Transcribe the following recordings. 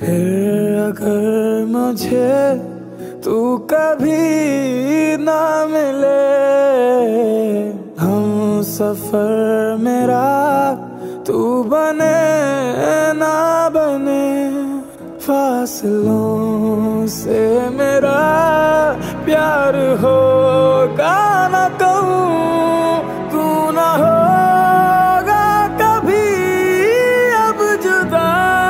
फिर अगर मुझे तू कभी ना मिले, हम सफर मेरा तू बने ना बने, फासलों से मेरा प्यार होगा ना कहूँ, तू ना होगा कभी अब जुदा।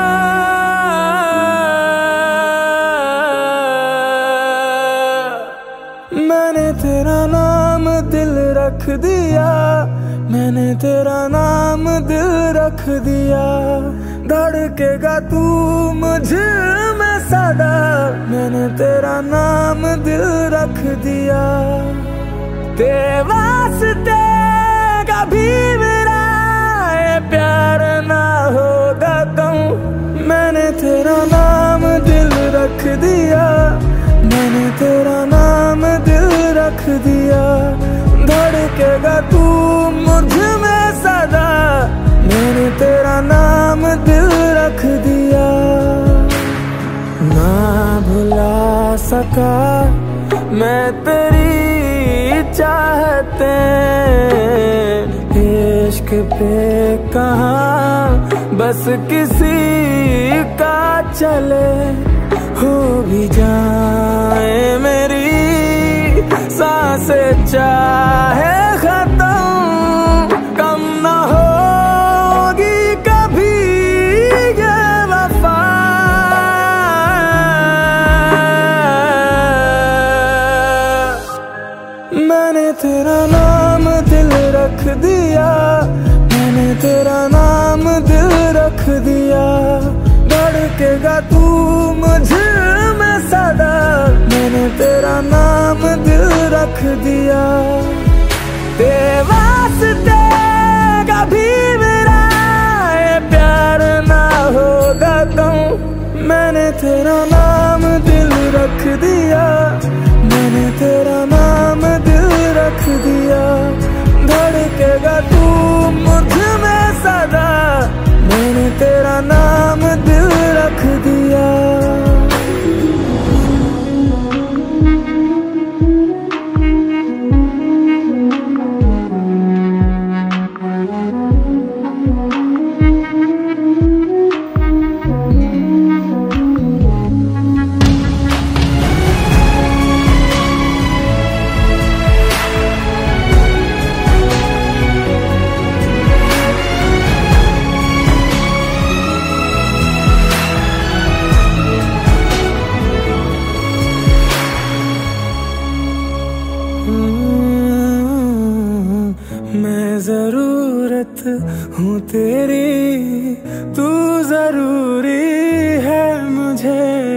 मैंने तेरा नाम दिल रख दिया, मैंने तेरा नाम दिल रख दिया, धड़केगा तू मुझ में सदा, मैंने तेरा नाम दिल रख दिया। तेरे वास्ते कभी मेरा ये प्यार ना होगा कहूँ, मैंने तेरा नाम दिल रख दिया, मैंने तेरा नाम दिल रख दिया, धड़केगा तू मुझ में सदा, मैंने तेरा नाम दिल रख दिया। ना भुला सका मैं तेरी चाहते, इश्क पे कहाँ बस किसी का चले, हो भी जाए मेरी सांसें चाहे खत्म, कम ना होगी कभी ये वफा। मैंने तेरा नाम दिल रख दिया, मैंने तेरा नाम दिल रख दिया, धड़केगा तू मुझ में सदा, मैंने तेरा नाम दिल रख दिया। तेरे वास्ते कभी मेरा ये प्यार ना होगा कहूँ, मैंने तेरा नाम दिल रख दिया, मैंने तेरा नाम दिल रख दिया, धड़केगा तू मुझ में सदा, मैंने तेरा नाम दिल रख दिया। मैं जरूरत हूँ तेरी, तू जरूरी है मुझे,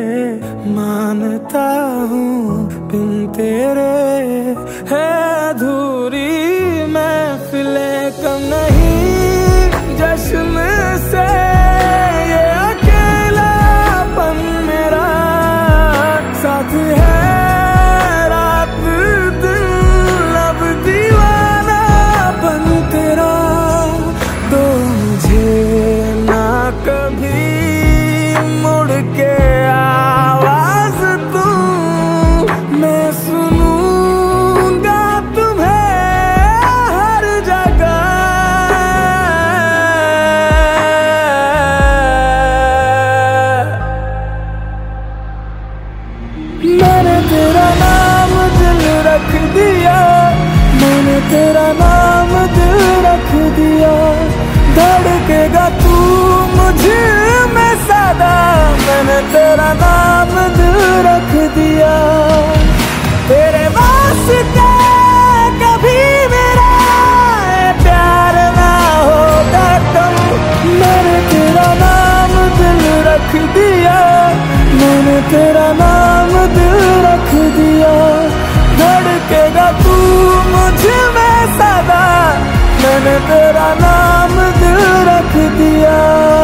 मानता हूँ बिन तेरे है अधूरी महफिलें कम नहीं, जश्न से ये अकेलापन मेरा साथ है, मैंने तेरा नाम दिल रख दिया, मैंने तेरा नाम दिल रख दिया, धड़केगा तू मुझ में सदा, मैंने तेरा नाम दिल रख दिया। तेरे वास्ते कभी मेरा प्यार ना होगा कहूँ, मैंने तेरा नाम दिल रख दिया, मैंने तेरा नाम दिल रख दिया, धड़केगा तू मुझ में सदा, मैंने तेरा नाम दिल रख दिया।